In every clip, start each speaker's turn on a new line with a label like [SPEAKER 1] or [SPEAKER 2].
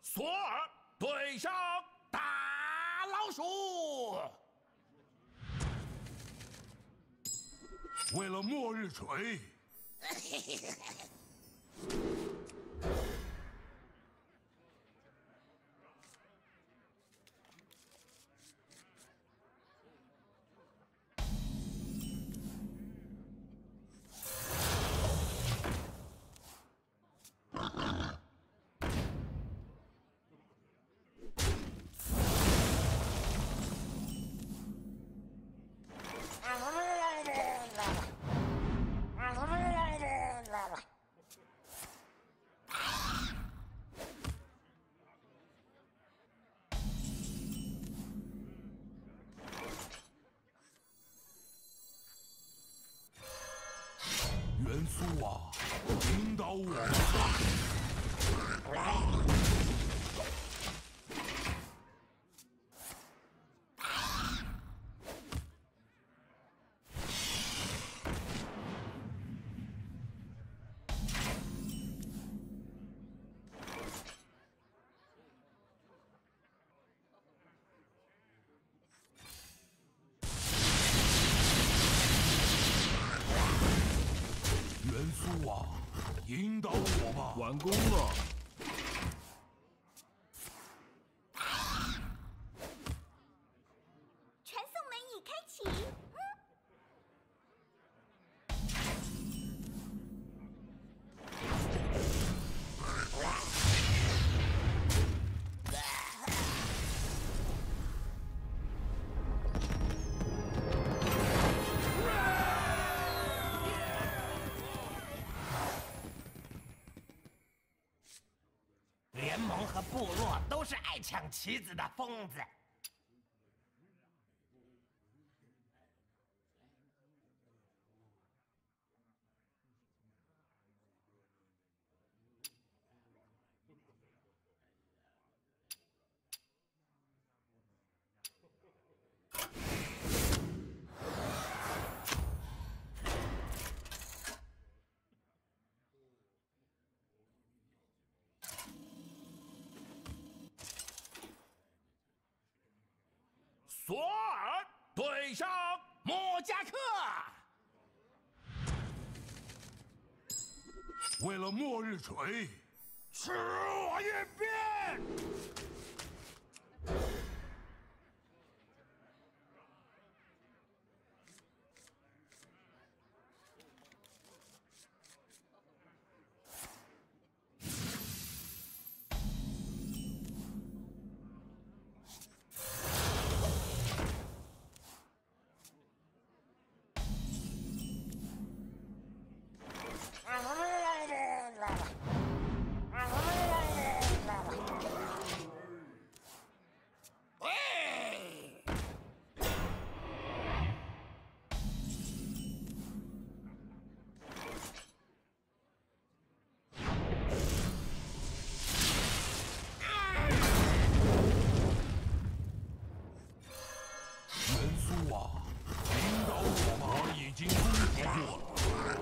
[SPEAKER 1] 索尔对上大老鼠。
[SPEAKER 2] 为了末日锤。元素啊，引导我吧。元素啊，引导我吧。
[SPEAKER 3] 完工了。
[SPEAKER 4] 传送门已开启。
[SPEAKER 5] 联盟和部落都是爱抢棋子的疯子。
[SPEAKER 1] 索尔对上莫加克。
[SPEAKER 2] 为了末日锤。
[SPEAKER 1] 吃我一遍！
[SPEAKER 2] 元素啊，引导我吧。我已经攻击过了。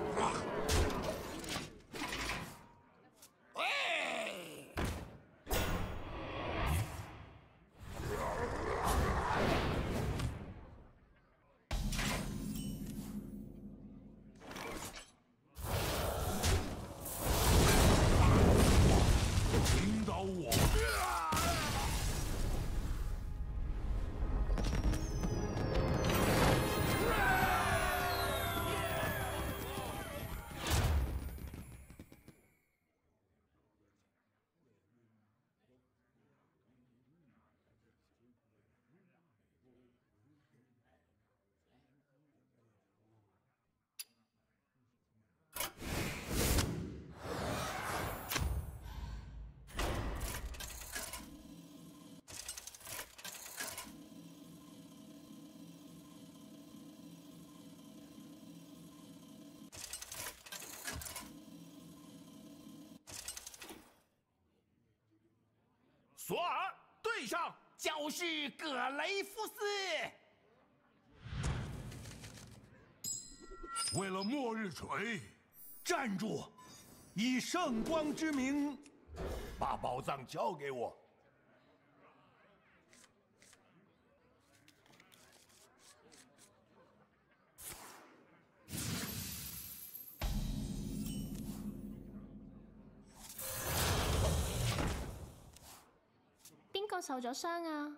[SPEAKER 2] 引导我吧。
[SPEAKER 1] 索尔对上
[SPEAKER 5] 教士葛雷夫斯。
[SPEAKER 2] 为了末日锤。
[SPEAKER 3] 站住！以圣光之名
[SPEAKER 2] 把宝藏交给我。
[SPEAKER 3] 邊個受咗傷啊？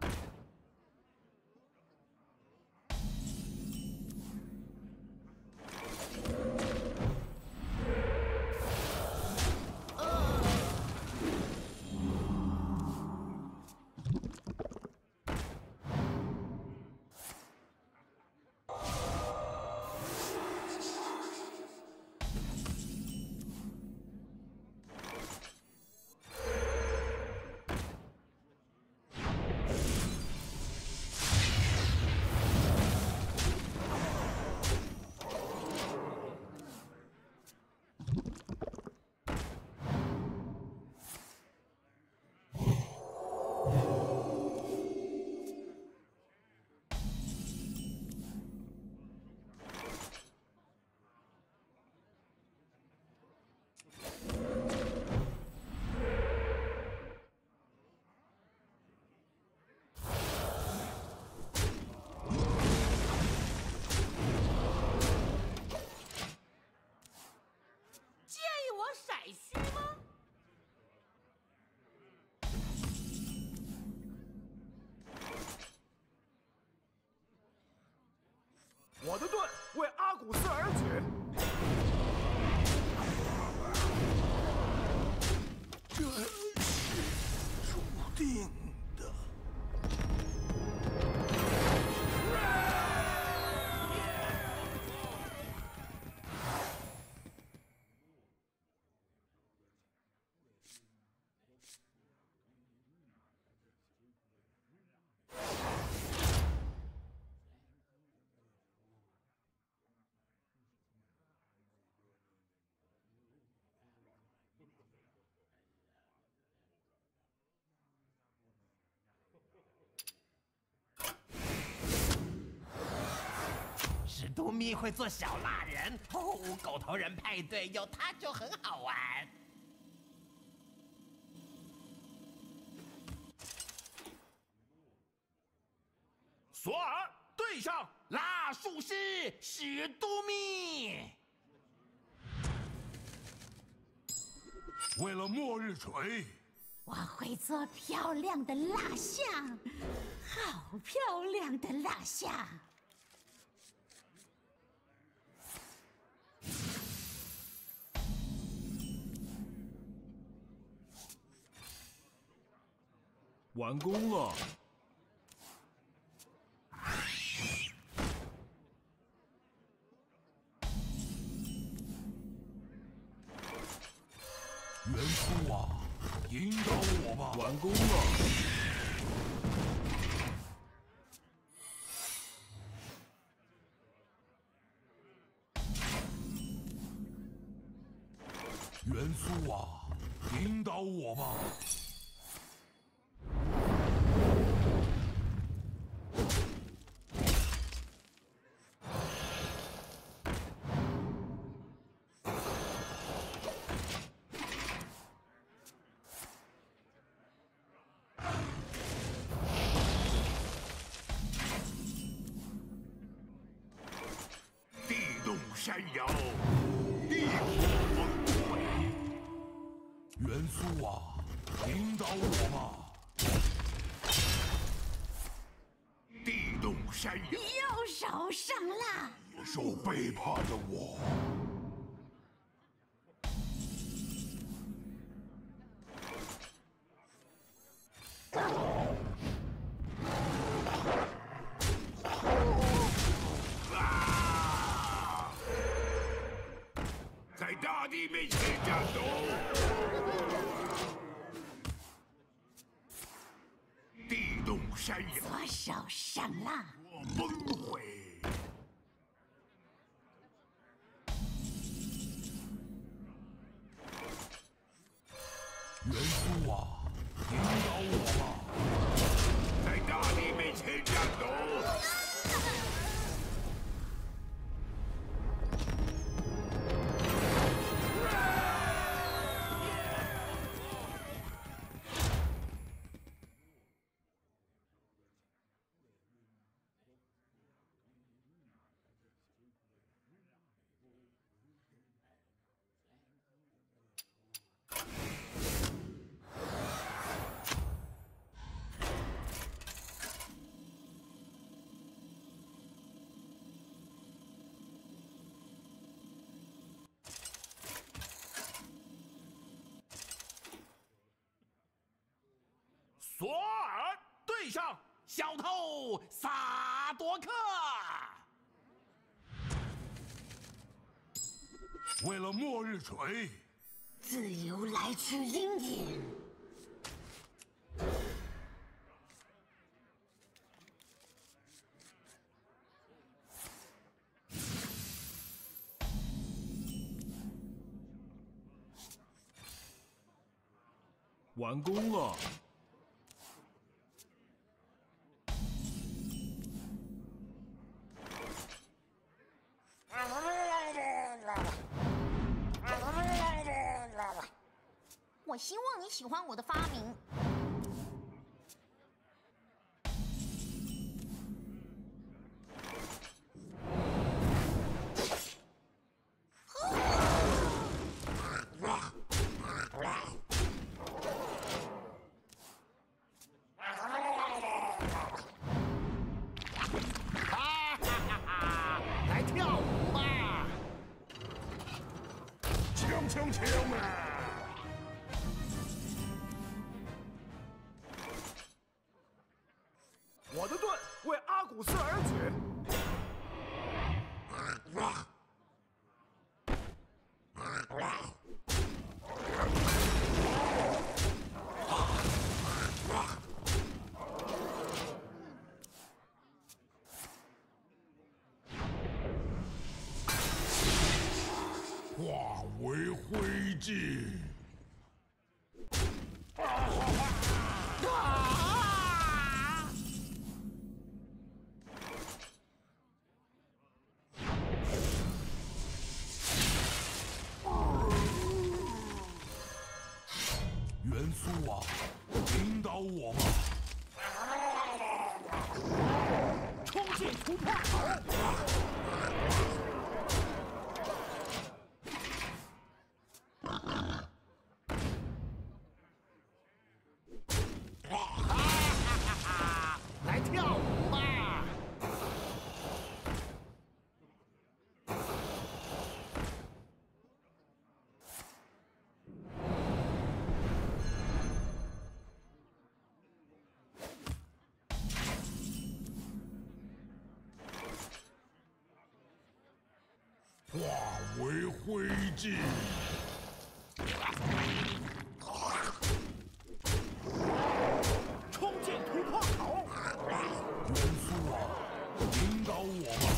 [SPEAKER 1] 我的盾为阿古斯而举。
[SPEAKER 2] 这是注定的。
[SPEAKER 5] 史都密会做小蜡人哦，狗头人派对有他就很好玩。
[SPEAKER 1] 索尔对上蜡术师史都密。
[SPEAKER 2] 为了末日锤，
[SPEAKER 4] 我会做漂亮的蜡像，好漂亮的蜡像。
[SPEAKER 1] 完工了。
[SPEAKER 2] 元素啊，引导我吧。
[SPEAKER 1] 完工了。
[SPEAKER 2] 元素啊，引导我吧。地动山摇，地火崩溃。元素啊，引导我吧。地动山摇，
[SPEAKER 4] 右手上蜡，
[SPEAKER 2] 野兽背叛了我。在大地面前战斗，地动山摇，
[SPEAKER 4] 左手上蜡，
[SPEAKER 2] 我崩溃。元素啊，引导我吧，在大地面前战斗。
[SPEAKER 1] 对上小偷萨多克。
[SPEAKER 2] 为了末日锤，
[SPEAKER 4] 自由来去阴影。
[SPEAKER 6] 完工了。
[SPEAKER 4] 我希望你喜欢我的发明。
[SPEAKER 1] 来跳舞吧！
[SPEAKER 2] 锵锵锵啊！
[SPEAKER 6] 我的盾为阿古斯而举。
[SPEAKER 2] 化为灰烬。元素啊，引导我吧！
[SPEAKER 1] 冲进突破口！来跳舞吧！
[SPEAKER 2] 化为灰烬。
[SPEAKER 1] 冲进突破口！
[SPEAKER 2] 元素啊，引导我吧！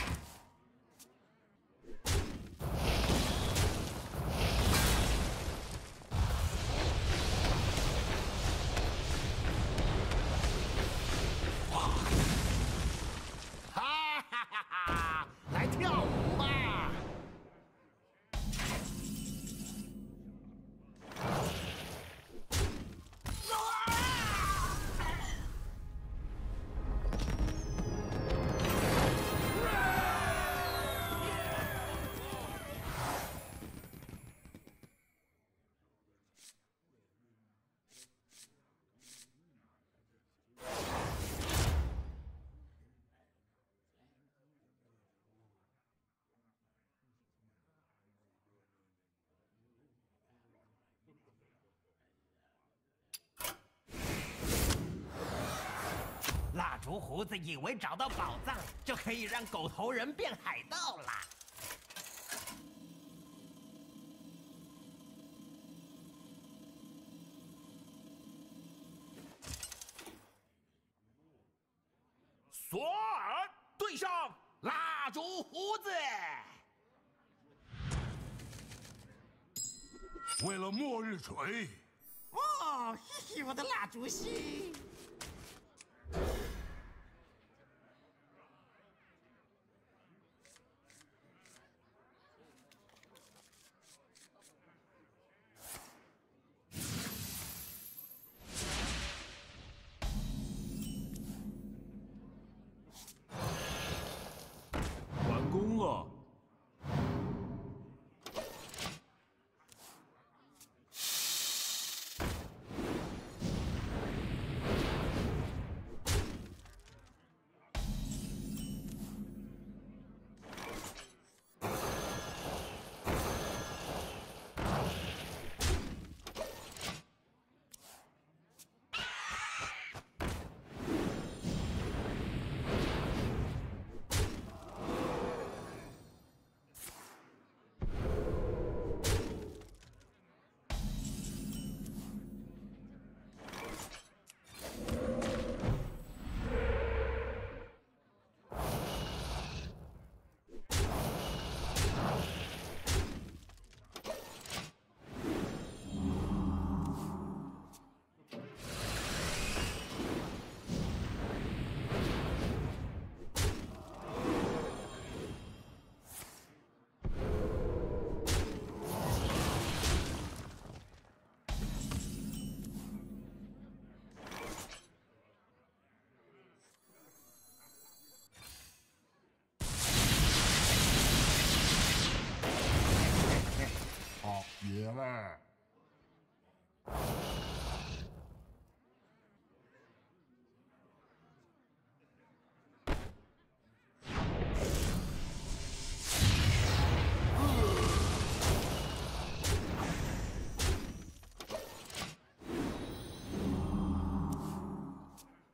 [SPEAKER 1] 哈哈哈哈！来跳舞吧！
[SPEAKER 5] 蜡烛胡子以为找到宝藏就可以让狗头人变海盗啦。
[SPEAKER 1] 索尔对上蜡烛胡子。
[SPEAKER 2] 为了末日锤，
[SPEAKER 5] 哦，嘿嘿，我的蜡烛心。
[SPEAKER 6] 完工了。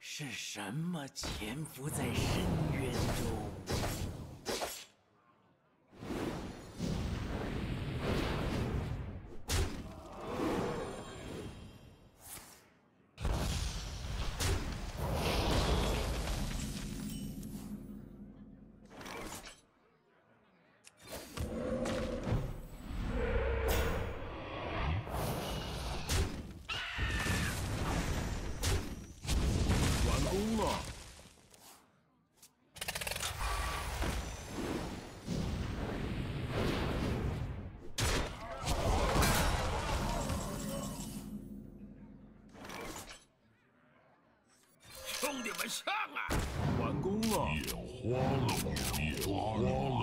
[SPEAKER 1] 是什么潜伏在深渊中？
[SPEAKER 6] 完工了。
[SPEAKER 2] 兄弟们上啊！
[SPEAKER 6] 完工了。
[SPEAKER 2] 眼花了，眼花了，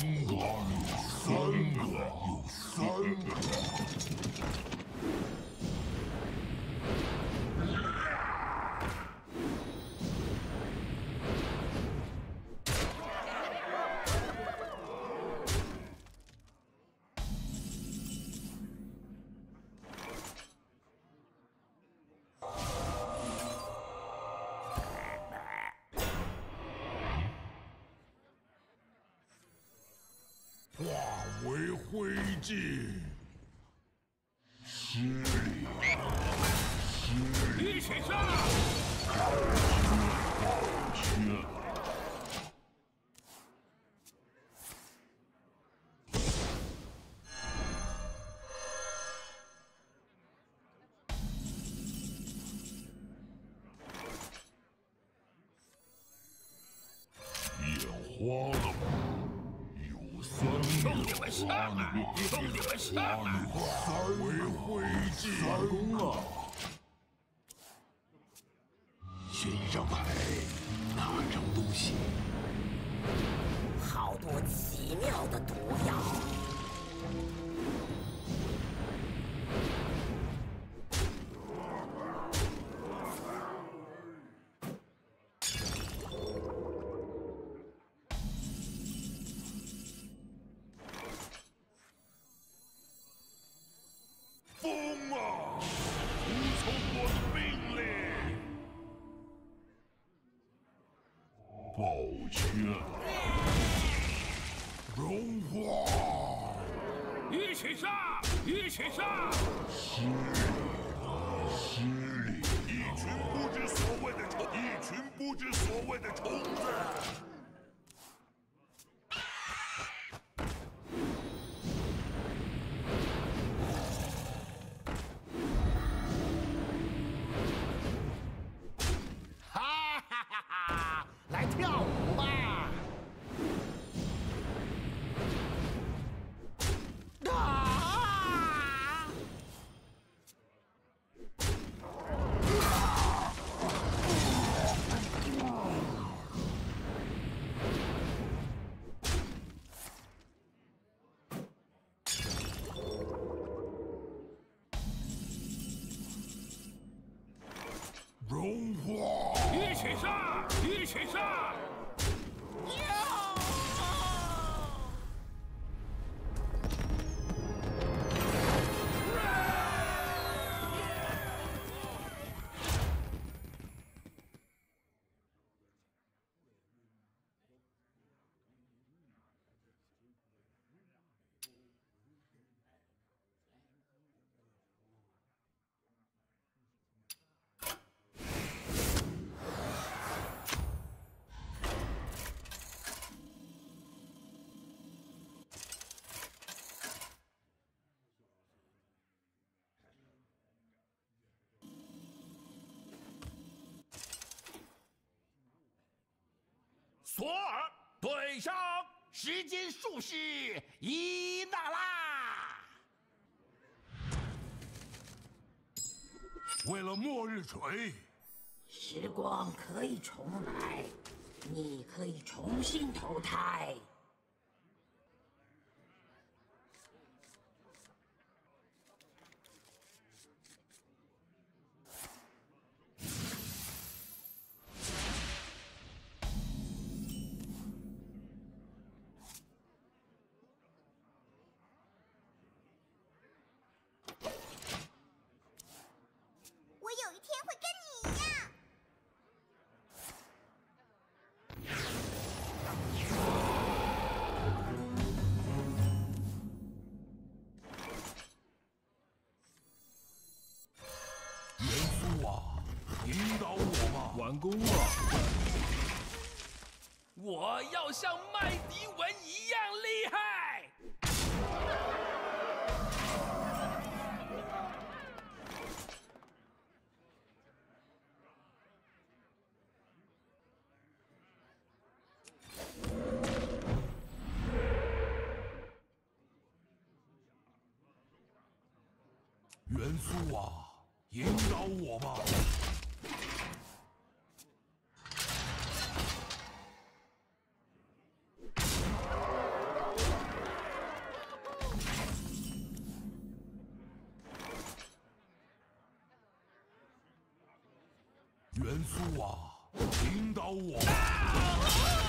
[SPEAKER 2] 三个。化为灰烬，一起上！眼花了吗？兄弟们上啊！兄弟们上啊！化为灰烬，
[SPEAKER 6] 完工了。
[SPEAKER 2] 先上牌，那张东西，
[SPEAKER 4] 好多奇妙的毒药。
[SPEAKER 2] 风啊，服从我的命令！抱歉，融化！一起上！一起上！失礼！一群不知所谓的虫，一群不知所谓的虫子！
[SPEAKER 1] 哈哈哈哈！来跳舞吧！啊！
[SPEAKER 2] 融化！一起上！一起上！
[SPEAKER 1] 索尔对上时间术士伊娜拉。
[SPEAKER 2] 为了末日锤，
[SPEAKER 4] 时光可以重来，你可以重新投胎。
[SPEAKER 7] 我有一天会跟你一样。
[SPEAKER 2] 引导我吧。
[SPEAKER 6] 完工了！
[SPEAKER 1] 我要像麦迪文一样厉害！
[SPEAKER 2] 元素啊，引导我吧。元素啊，引导我吧。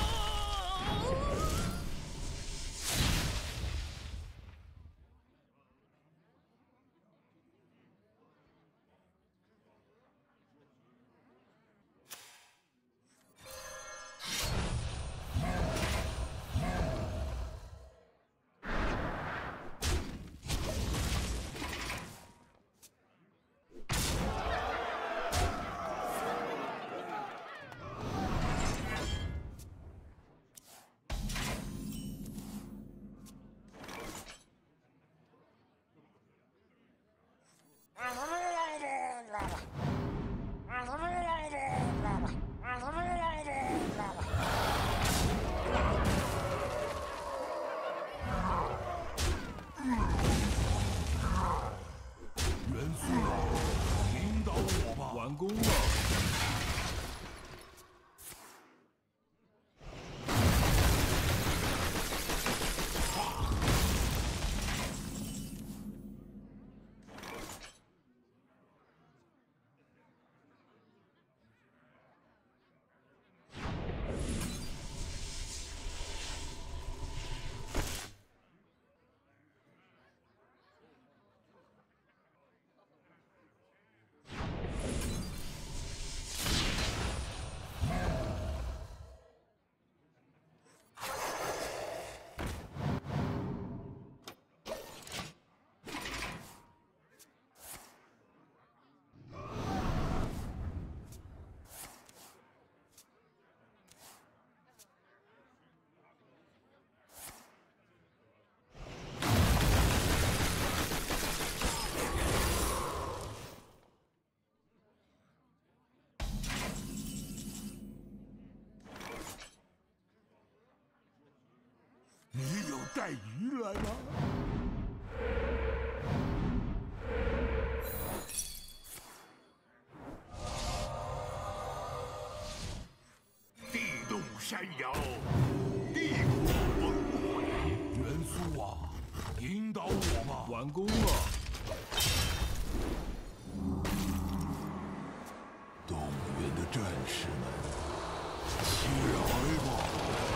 [SPEAKER 2] 元素啊，引导我吧。
[SPEAKER 6] 完工了！
[SPEAKER 2] 你有带鱼来吗？地动山摇，地火崩溃。元素啊，引导我吧。
[SPEAKER 6] 完工了！
[SPEAKER 2] 动物园的战士们，起来吧！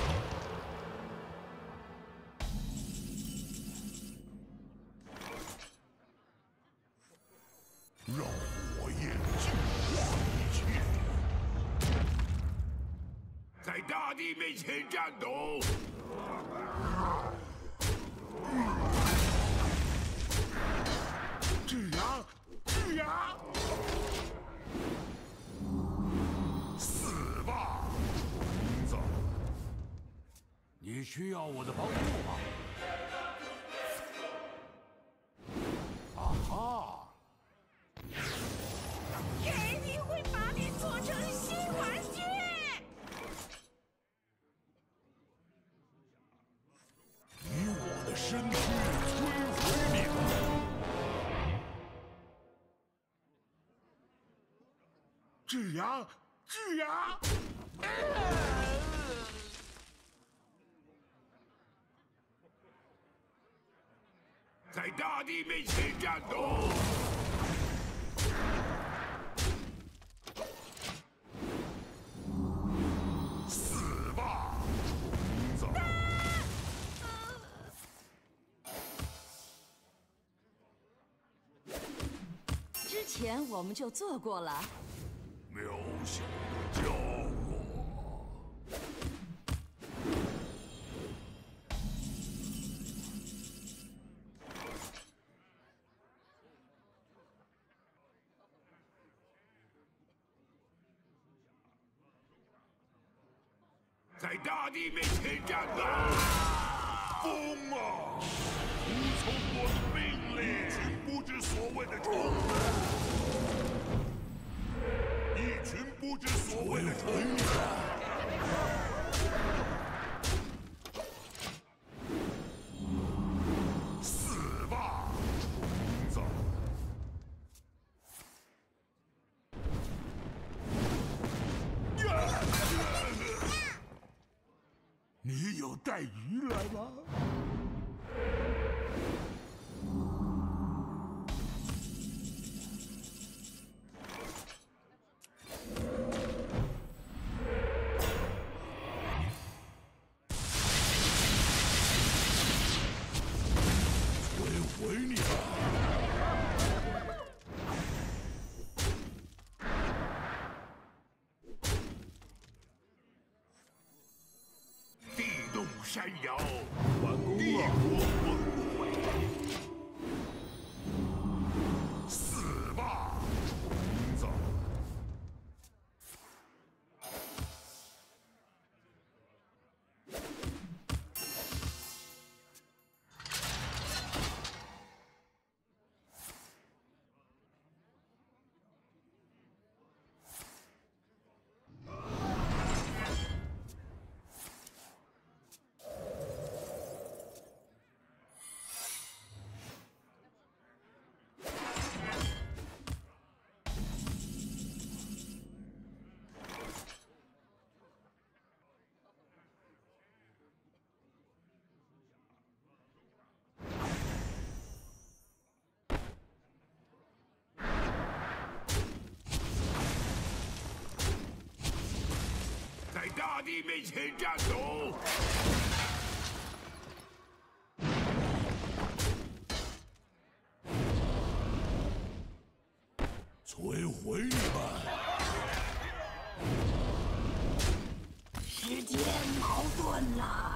[SPEAKER 2] 让火焰净化一切，在大地面前战斗。巨牙，巨牙！死吧，虫子！你需要我的帮助吗？啊哈！
[SPEAKER 4] 肯定会把你做成新玩具。
[SPEAKER 2] 以我的身躯摧毁你们！巨牙，巨牙！在大地面前战斗！死吧，虫子！
[SPEAKER 4] 之前我们就做过了。
[SPEAKER 2] 渺小的角落。 在大地面前站啊！风啊！服从我的命令！一群不知所谓的虫子！一群不知所谓的虫子！死吧，虫子！你有带鱼来吗？摧毁你吧！地动山摇，
[SPEAKER 6] 完工
[SPEAKER 2] 地
[SPEAKER 6] 了，
[SPEAKER 2] 火崩溃。死吧，虫子！在大地面前战斗！摧毁你们！
[SPEAKER 4] 时间矛盾了。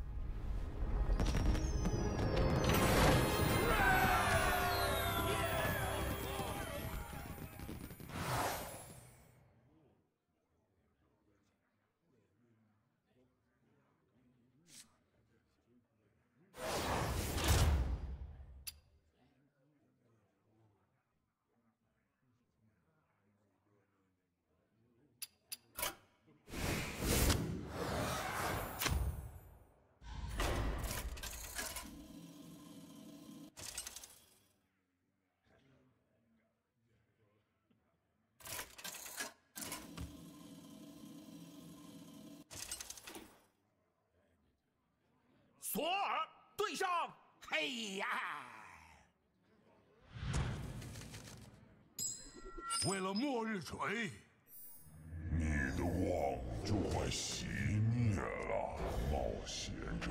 [SPEAKER 1] 索尔对上黑暗。
[SPEAKER 2] 为了末日锤，你的网就快熄灭了，冒险者。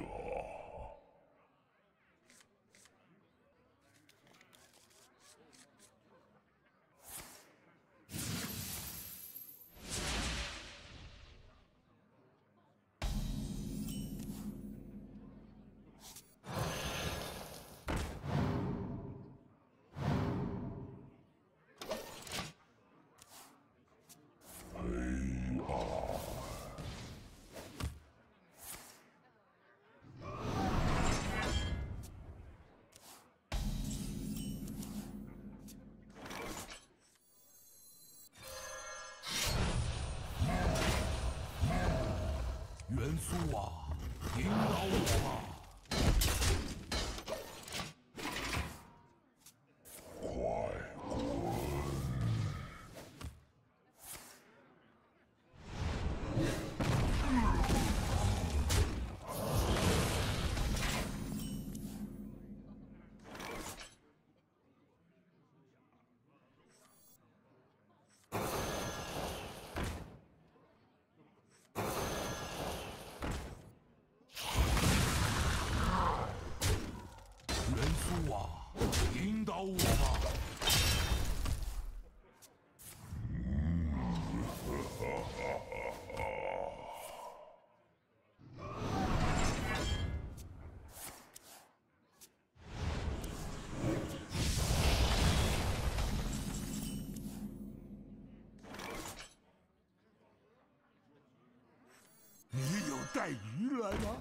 [SPEAKER 1] 元素啊，引导我吧！
[SPEAKER 2] 带鱼来了。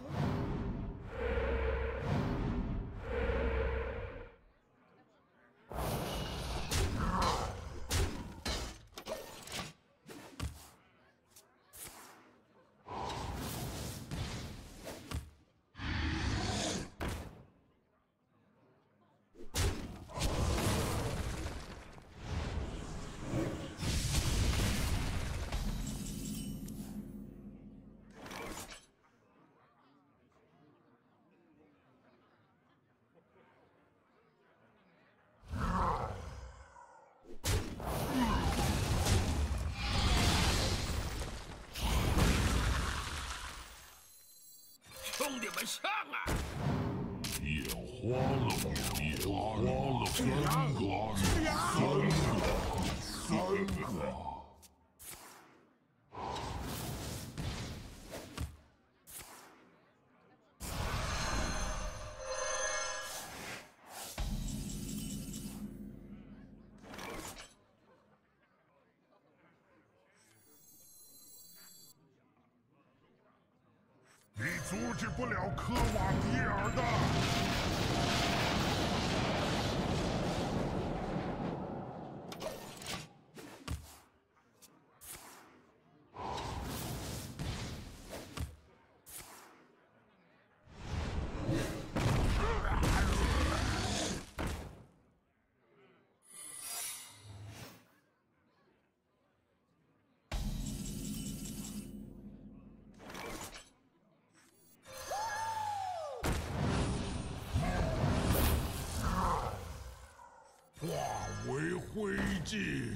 [SPEAKER 1] 兄弟们上啊！
[SPEAKER 2] 眼花了，眼花了，三个。你阻止不了科瓦迪尔的。化为灰烬。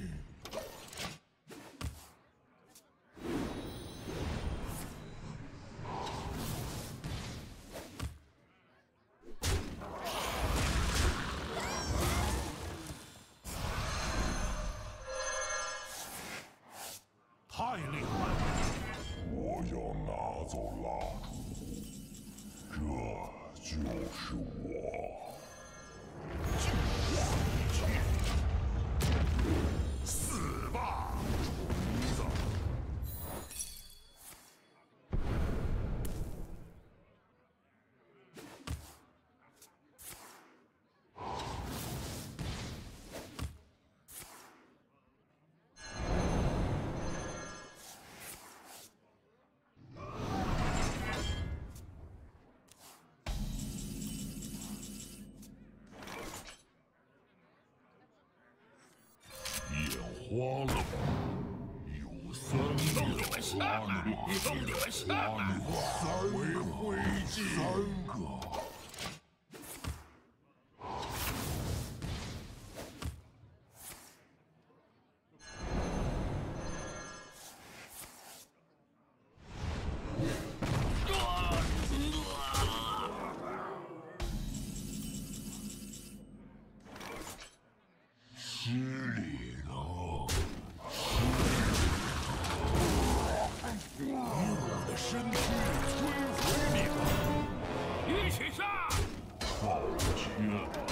[SPEAKER 2] 太厉害了！我要拿走蜡烛，这就是我。 死吧，虫子！花了吧？有三个，
[SPEAKER 1] 兄弟们上啊！
[SPEAKER 2] 化为灰烬。三个。失礼了。 以我的身躯摧毁你们！
[SPEAKER 1] 一起上！
[SPEAKER 2] 抱歉。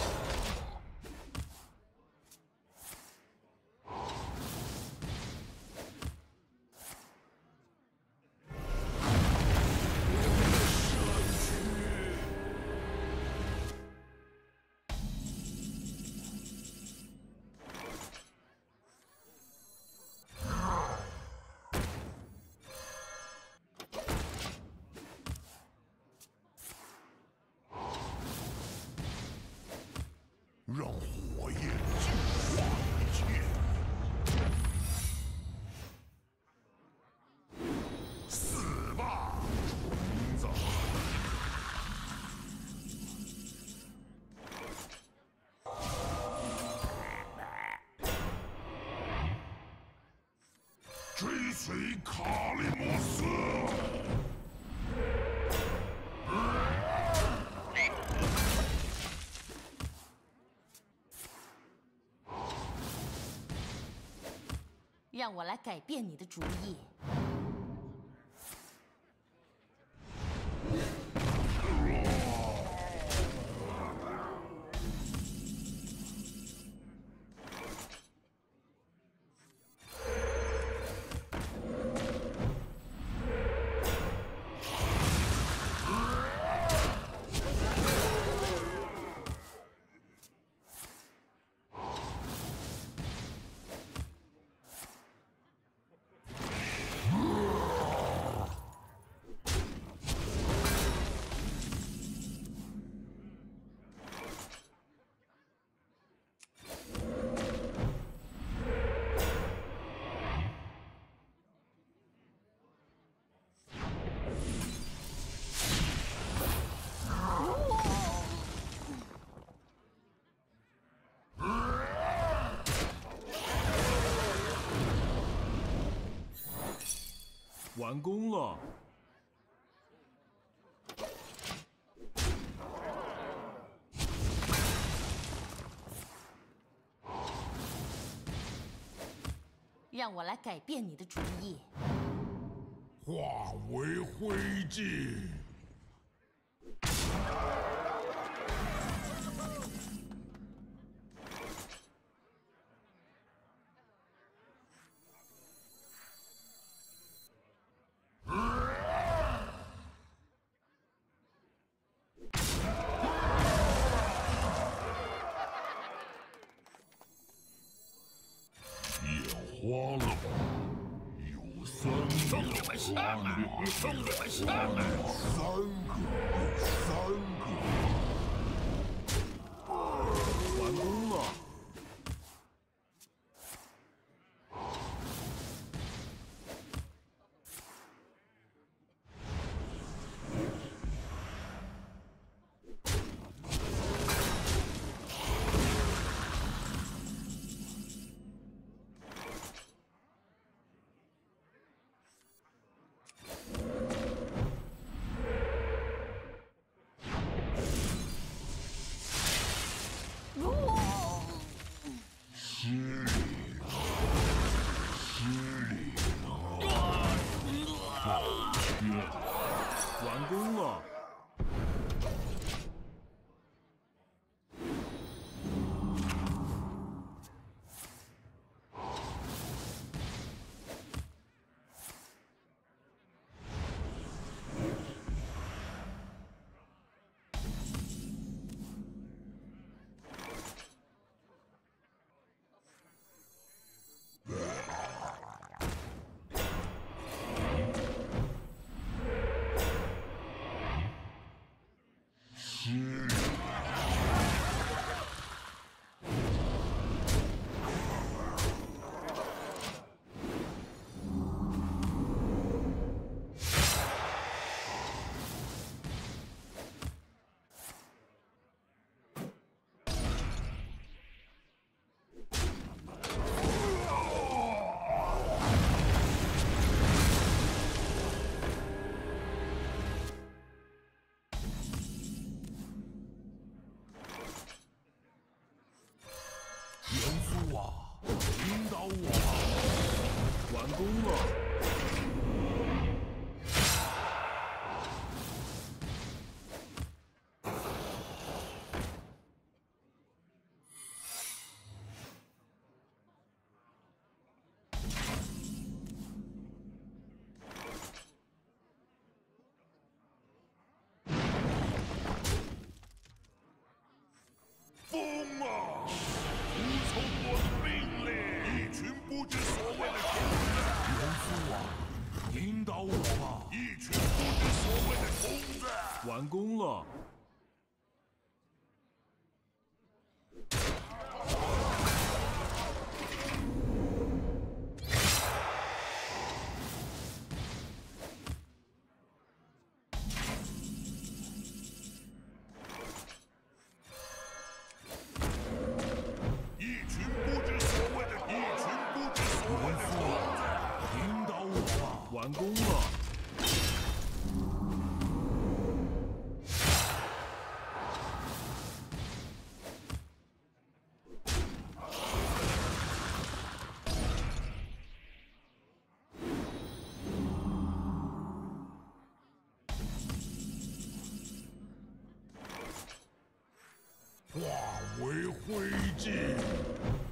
[SPEAKER 2] 让火焰净化一切。死吧，虫子！追随卡利姆斯！
[SPEAKER 4] 让我来改变你的主意。
[SPEAKER 6] 完工了。
[SPEAKER 4] 让我来改变你的主意。
[SPEAKER 2] 化为灰烬。花了吧？有3个，
[SPEAKER 1] 兄弟们上来！兄弟们上来
[SPEAKER 2] ！3个，
[SPEAKER 6] 完工了。完工了。
[SPEAKER 2] 元素啊，引导我吧！
[SPEAKER 6] 完工了。
[SPEAKER 2] 风啊，服从我的命令！一群不知所谓的虫子！
[SPEAKER 1] 元素啊，引导我吧！
[SPEAKER 2] 一群不知所谓的虫子！
[SPEAKER 6] 完工了。完工了。
[SPEAKER 2] 化为灰烬。